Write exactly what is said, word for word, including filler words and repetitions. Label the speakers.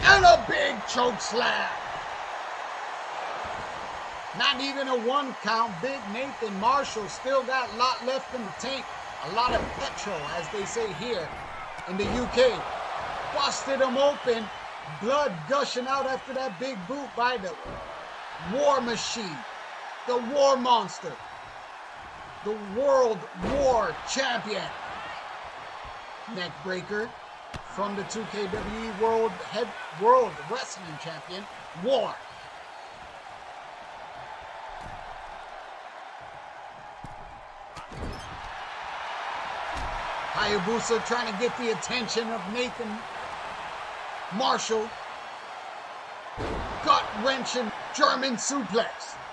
Speaker 1: And a big choke slam. Not even a one count. Big Nathan Marshall still got a lot left in the tank. A lot of petrol, as they say here in the U K. Busted him open. Blood gushing out after that big boot by the War Machine. The War Monster. The World War Champion. Neck breaker from the two K W E World Head World Wrestling Champion. War. Hayabusa trying to get the attention of Nathan Marshall. Gut-wrenching German suplex.